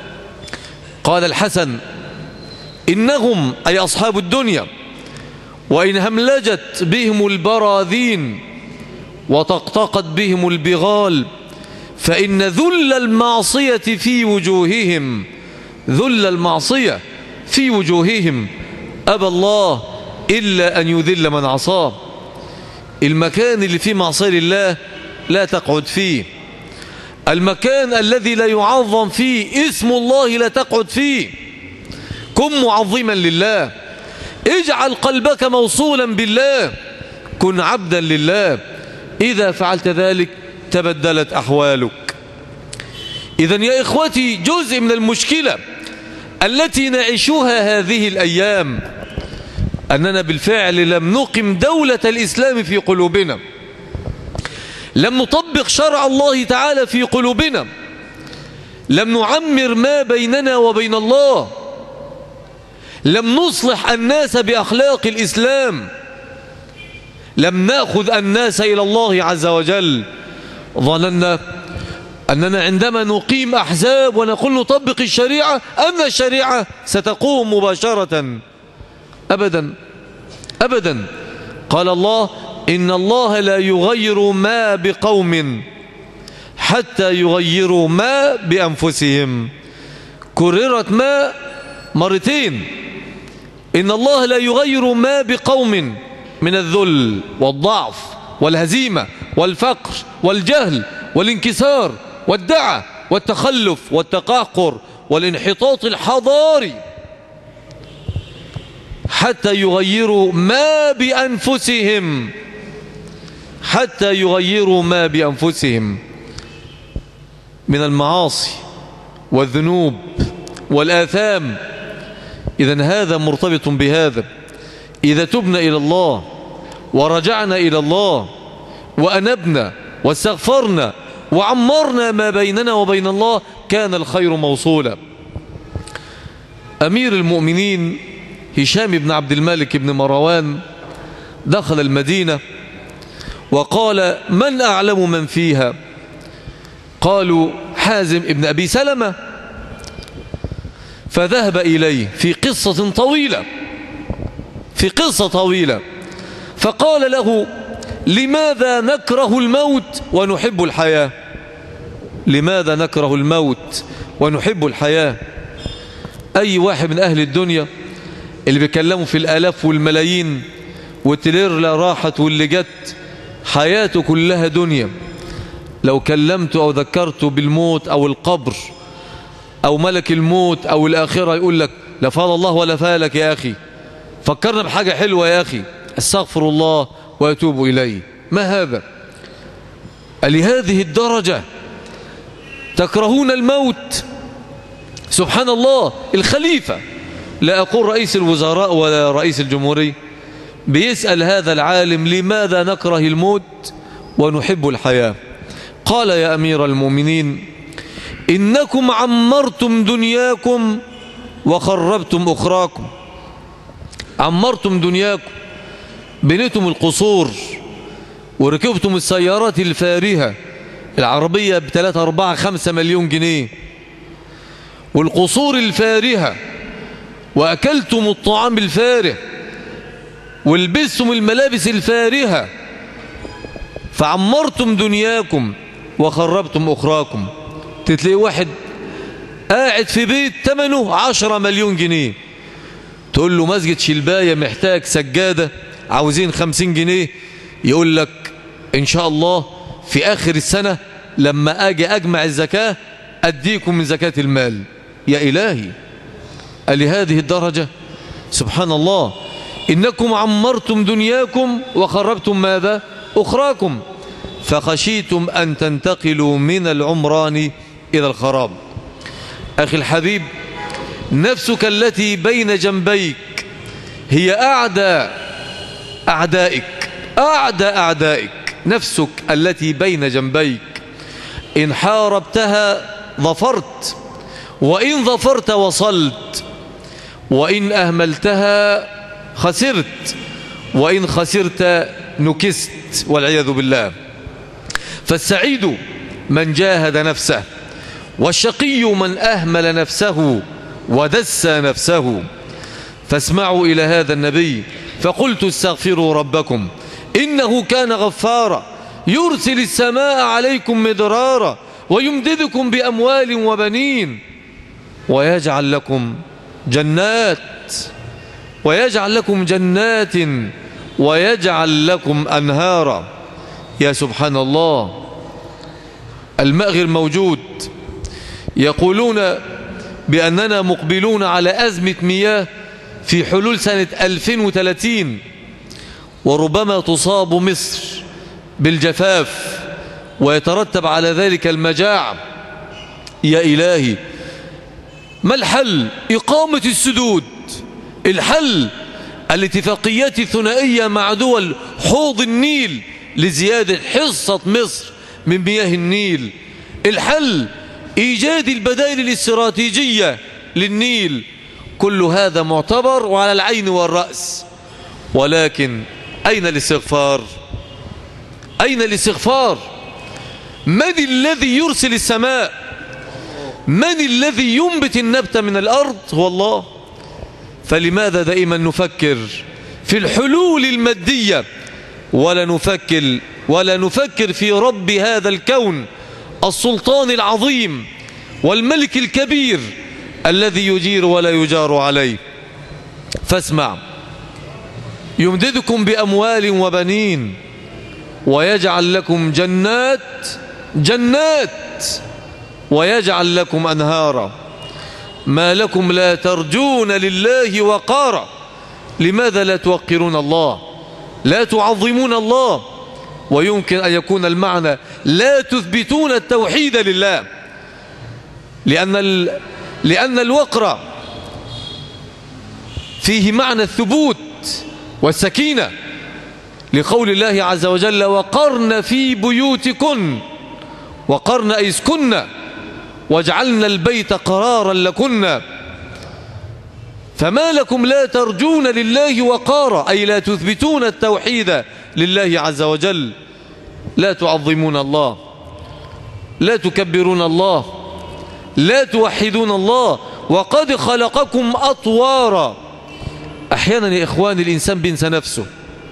قال الحسن إنهم أي أصحاب الدنيا وإن هملجت بهم البراذين وطقطقت بهم البغال فإن ذل المعصية في وجوههم، ذل المعصية في وجوههم أبى الله إلا أن يذل من عصاه. المكان اللي فيه معصية الله لا تقعد فيه، المكان الذي لا يعظم فيه اسم الله لا تقعد فيه. كن معظما لله، اجعل قلبك موصولا بالله، كن عبدا لله. إذا فعلت ذلك تبدلت أحوالك. إذن يا إخوتي جزء من المشكلة التي نعيشها هذه الأيام أننا بالفعل لم نقم دولة الإسلام في قلوبنا، لم نطبق شرع الله تعالى في قلوبنا، لم نعمر ما بيننا وبين الله، لم نصلح الناس بأخلاق الإسلام، لم نأخذ الناس إلى الله عز وجل. ظننا أننا عندما نقيم أحزاب ونقول نطبق الشريعة أن الشريعة ستقوم مباشرة. أبدا أبدا. قال الله إن الله لا يغير ما بقوم حتى يغيروا ما بأنفسهم. كررت ما مرتين. إن الله لا يغير ما بقوم من الذل والضعف والهزيمة والفقر والجهل والانكسار والدعة والتخلف والتقهقر والانحطاط الحضاري حتى يغيروا ما بأنفسهم، حتى يغيروا ما بأنفسهم من المعاصي والذنوب والآثام. إذن هذا مرتبط بهذا. إذا تبنا إلى الله ورجعنا إلى الله وأنبنا واستغفرنا وعمرنا ما بيننا وبين الله كان الخير موصولا. أمير المؤمنين هشام بن عبد الملك بن مروان دخل المدينة وقال: من أعلم من فيها؟ قالوا: حازم ابن أبي سلمة. فذهب إليه في قصة طويلة في قصة طويلة فقال له: لماذا نكره الموت ونحب الحياة؟ لماذا نكره الموت ونحب الحياة؟ أي واحد من أهل الدنيا اللي بيكلموا في الآلاف والملايين والتلير لا راحت واللي جت حياته كلها دنيا، لو كلمته أو ذكرته بالموت أو القبر أو ملك الموت أو الآخرة يقول لك: لا فال الله ولا فالك يا أخي، فكرنا بحاجة حلوة يا أخي، استغفر الله ويتوب إليه. ما هذا؟ لهذه الدرجة تكرهون الموت؟ سبحان الله. الخليفة، لا أقول رئيس الوزراء ولا رئيس الجمهورية، بيسأل هذا العالم: لماذا نكره الموت ونحب الحياة؟ قال: يا أمير المؤمنين، إنكم عمرتم دنياكم وخربتم أخراكم. عمرتم دنياكم، بنيتم القصور وركبتم السيارات الفارهة العربية بثلاثة أربعة خمسة مليون جنيه والقصور الفارهة، وأكلتم الطعام الفارهة ولبستم الملابس الفارهة، فعمرتم دنياكم وخربتم أخراكم. تتلاقي واحد قاعد في بيت ثمنه عشرة مليون جنيه، تقول له مسجد شلباية محتاج سجادة عاوزين خمسين جنيه، يقول لك إن شاء الله في آخر السنة لما أجي أجمع الزكاة أديكم من زكاة المال. يا إلهي، ألهذه الدرجة؟ سبحان الله. إنكم عمرتم دنياكم وخربتم ماذا؟ أخراكم، فخشيتم أن تنتقلوا من العمران إلى الخراب. أخي الحبيب، نفسك التي بين جنبيك هي أعدى أعدائك، أعدى أعدائك. نفسك التي بين جنبيك إن حاربتها ظفرت، وإن ظفرت وصلت، وإن أهملتها خسرت، وإن خسرت نكست والعياذ بالله. فالسعيد من جاهد نفسه، والشقي من أهمل نفسه ودس نفسه. فاسمعوا إلى هذا النبي: فقلت استغفروا ربكم إنه كان غفارا يرسل السماء عليكم مدرارا ويمددكم بأموال وبنين ويجعل لكم جنات ويجعل لكم جنات ويجعل لكم أنهارا. يا سبحان الله. الماء غير موجود. يقولون بأننا مقبلون على أزمة مياه في حلول سنة ألفين وثلاثين، وربما تصاب مصر بالجفاف ويترتب على ذلك المجاعة. يا إلهي، ما الحل؟ إقامة السدود. الحل الاتفاقيات الثنائية مع دول حوض النيل لزيادة حصة مصر من مياه النيل. الحل إيجاد البدائل الاستراتيجية للنيل. كل هذا معتبر وعلى العين والرأس، ولكن أين الاستغفار؟ أين الاستغفار؟ من الذي يرسل السماء؟ من الذي ينبت النبت من الأرض؟ هو الله. فلماذا دائما نفكر في الحلول المادية ولا نفكر ولا نفكر في رب هذا الكون، السلطان العظيم والملك الكبير الذي يجير ولا يجار عليه؟ فاسمع: يمددكم بأموال وبنين ويجعل لكم جنات جنات ويجعل لكم أنهارا. ما لكم لا ترجون لله وقارا؟ لماذا لا توقرون الله؟ لا تعظمون الله؟ ويمكن أن يكون المعنى: لا تثبتون التوحيد لله، لأن ال... لأن الوقر فيه معنى الثبوت والسكينة، لقول الله عز وجل وقرن في بيوتكن، وقرن أي اسكن، واجعلنا البيت قرارا لكن. فما لكم لا ترجون لله وقارا، أي لا تثبتون التوحيد لله عز وجل، لا تعظمون الله، لا تكبرون الله، لا توحدون الله. وقد خلقكم أطوارا. أحيانا يا إخوان الإنسان بينسى نفسه،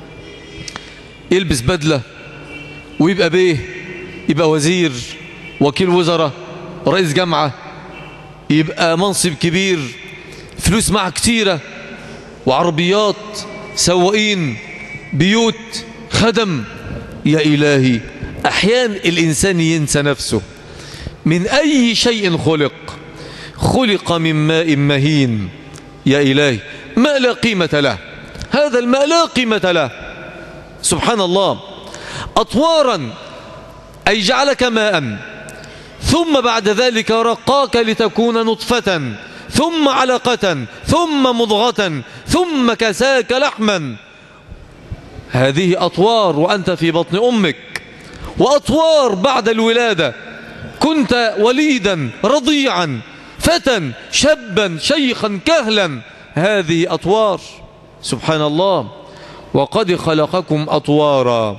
يلبس بدلة ويبقى بيه، يبقى وزير، وكيل وزراء، رئيس جامعة، يبقى منصب كبير، فلوس معه كتيرة، وعربيات، سواقين، بيوت، خدم. يا إلهي، أحيانا الإنسان ينسى نفسه. من أي شيء خلق؟ خلق من ماء مهين. يا إلهي، ما لا قيمة له، هذا الماء لا قيمة له. سبحان الله. أطوارا أي جعلك ماء، ثم بعد ذلك رقاك لتكون نطفة، ثم علقة، ثم مضغة، ثم كساك لحما. هذه أطوار وأنت في بطن أمك، وأطوار بعد الولادة، كنت وليدا رضيعا، فتى، شابا، شيخا، كهلا. هذه أطوار. سبحان الله. وقد خلقكم أطوارا.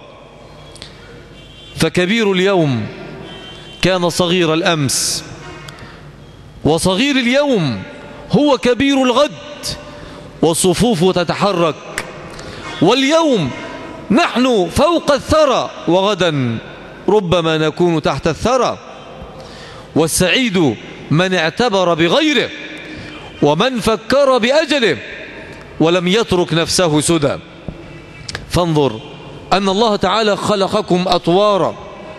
فكبير اليوم كان صغير الأمس، وصغير اليوم هو كبير الغد، والصفوف تتحرك. واليوم نحن فوق الثرى، وغدا ربما نكون تحت الثرى. والسعيد من اعتبر بغيره، ومن فكر بأجله، ولم يترك نفسه سدى. فانظر أن الله تعالى خلقكم أطوارا.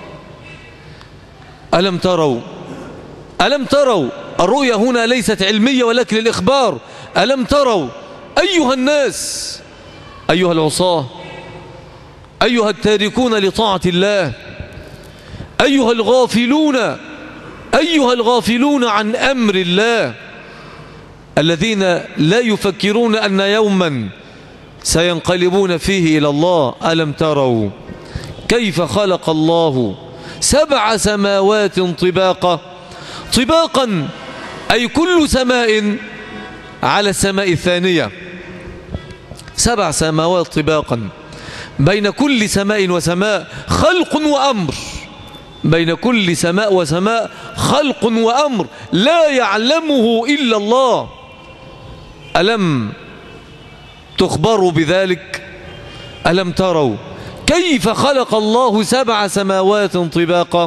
ألم تروا ألم تروا الرؤيا هنا ليست علمية ولكن للإخبار. ألم تروا أيها الناس، أيها العصاة، أيها التاركون لطاعة الله، أيها الغافلون، أيها الغافلون عن أمر الله، الذين لا يفكرون أن يوما سينقلبون فيه إلى الله. ألم تروا كيف خلق الله سبع سماوات طباقا؟ طباقا أي كل سماء على السماء الثانية. سبع سماوات طباقا، بين كل سماء وسماء خلق وأمر، بين كل سماء وسماء خلق وأمر لا يعلمه إلا الله. ألم تخبروا بذلك؟ ألم تروا كيف خلق الله سبع سماوات طباقا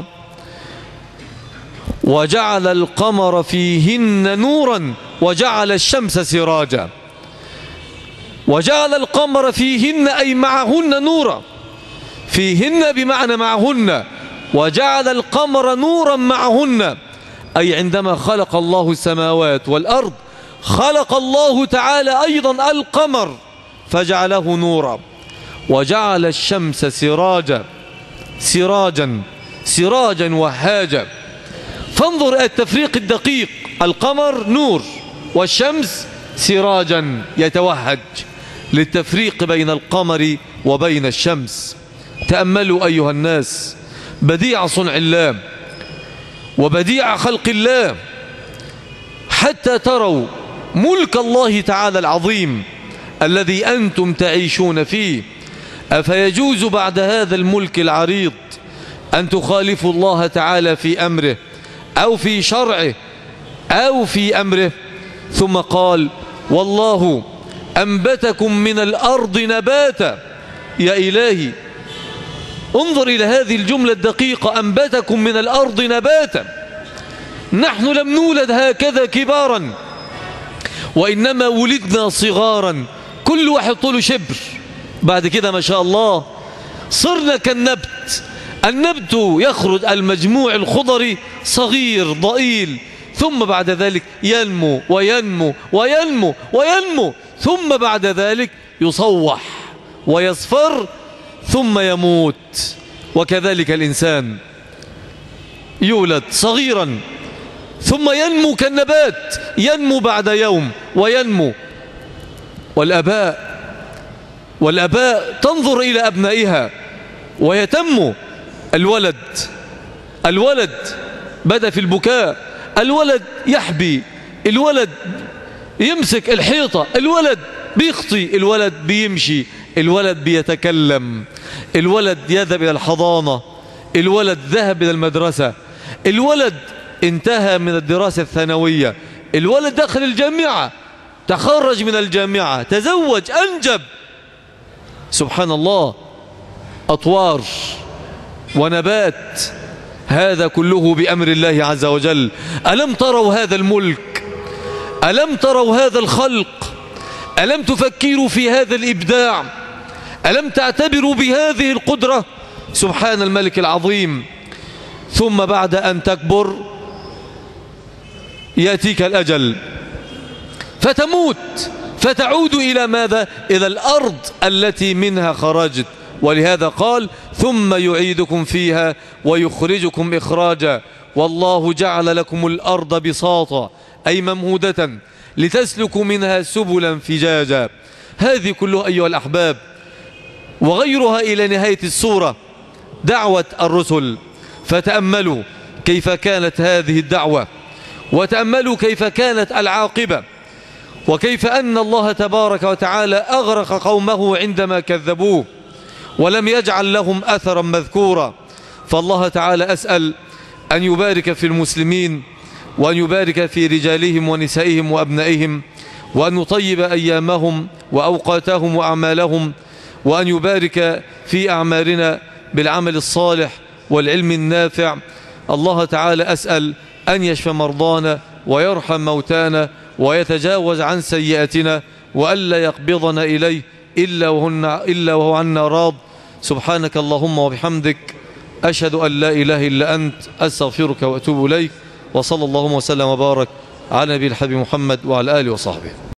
وجعل القمر فيهن نورا وجعل الشمس سراجا. وجعل القمر فيهن أي معهن نورا، فيهن بمعنى معهن، وجعل القمر نورا معهن، أي عندما خلق الله السماوات والأرض خلق الله تعالى أيضا القمر فجعله نورا، وجعل الشمس سراجا سراجا سراجا وهاجا. فانظر التفريق الدقيق، القمر نور والشمس سراجا يتوهج، للتفريق بين القمر وبين الشمس. تأملوا أيها الناس بديع صنع الله وبديع خلق الله، حتى تروا ملك الله تعالى العظيم الذي أنتم تعيشون فيه. أفيجوز بعد هذا الملك العريض أن تخالفوا الله تعالى في أمره أو في شرعه أو في أمره؟ ثم قال والله أنبتكم من الأرض نباتا. يا إلهي، انظر إلى هذه الجملة الدقيقة، أنبتكم من الأرض نباتا. نحن لم نولد هكذا كبارا، وإنما ولدنا صغارا، كل واحد طوله شبر، بعد كده ما شاء الله صرنا كالنبت. النبت يخرج المجموع الخضري صغير ضئيل، ثم بعد ذلك ينمو وينمو وينمو وينمو، ثم بعد ذلك يصوح ويصفر ثم يموت. وكذلك الإنسان يولد صغيرا ثم ينمو كالنبات، ينمو بعد يوم وينمو. والآباء والآباء تنظر إلى أبنائها ويتم الولد الولد بدأ في البكاء، الولد يحبي، الولد يمسك الحيطة، الولد بيخطي، الولد بيمشي، الولد بيتكلم، الولد يذهب إلى الحضانة، الولد ذهب إلى المدرسة، الولد انتهى من الدراسة الثانوية، الولد دخل الجامعة، تخرج من الجامعة، تزوج، أنجب. سبحان الله، أطوار ونبات، هذا كله بأمر الله عز وجل. ألم تروا هذا الملك؟ ألم تروا هذا الخلق؟ ألم تفكروا في هذا الإبداع؟ ألم تعتبروا بهذه القدرة؟ سبحان الملك العظيم. ثم بعد أن تكبر يأتيك الأجل فتموت، فتعود إلى ماذا؟ إلى الأرض التي منها خرجت. ولهذا قال ثم يعيدكم فيها ويخرجكم إخراجا والله جعل لكم الأرض بساطا أي ممهودة لتسلكوا منها سبلا فجاجا. هذه كلها أيها الأحباب وغيرها إلى نهاية السورة دعوة الرسل. فتأملوا كيف كانت هذه الدعوة، وتأملوا كيف كانت العاقبة، وكيف أن الله تبارك وتعالى أغرق قومه عندما كذبوه ولم يجعل لهم أثرا مذكورا. فالله تعالى أسأل أن يبارك في المسلمين، وأن يبارك في رجالهم ونسائهم وأبنائهم، وأن يطيب أيامهم وأوقاتهم وأعمالهم، وأن يبارك في أعمالنا بالعمل الصالح والعلم النافع. الله تعالى أسأل أن يشفى مرضانا ويرحم موتانا ويتجاوز عن سيئاتنا، وألا يقبضنا إليه إلا وهو, إلا وهو عنا راض. سبحانك اللهم وبحمدك، أشهد أن لا إله إلا أنت، أستغفرك وأتوب إليك. وصلى اللهم وسلم وبارك على نبي الحبيب محمد وعلى آله وصحبه.